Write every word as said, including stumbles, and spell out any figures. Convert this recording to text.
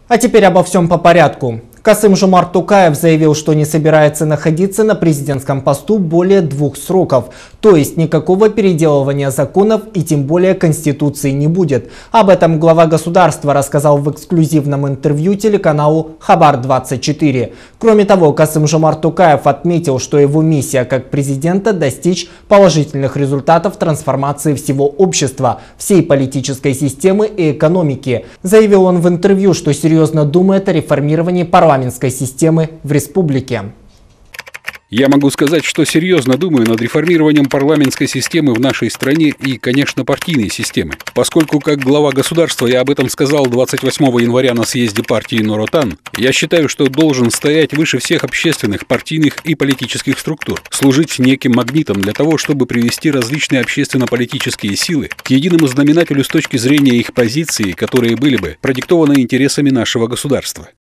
А теперь обо всем по порядку. Касым-Жомарт Токаев заявил, что не собирается находиться на президентском посту более двух сроков. То есть никакого переделывания законов и тем более Конституции не будет. Об этом глава государства рассказал в эксклюзивном интервью телеканалу Хабар двадцать четыре. Кроме того, Касым-Жомарт Токаев отметил, что его миссия как президента достичь положительных результатов трансформации всего общества, всей политической системы и экономики. Заявил он в интервью, что серьезно думает о реформировании парламента парламентской системы в республике. Я могу сказать, что серьезно думаю над реформированием парламентской системы в нашей стране и, конечно, партийной системы. Поскольку как глава государства я об этом сказал двадцать восьмого января на съезде партии Нур-Отан, я считаю, что должен стоять выше всех общественных, партийных и политических структур, служить неким магнитом для того, чтобы привести различные общественно-политические силы к единому знаменателю с точки зрения их позиции, которые были бы продиктованы интересами нашего государства.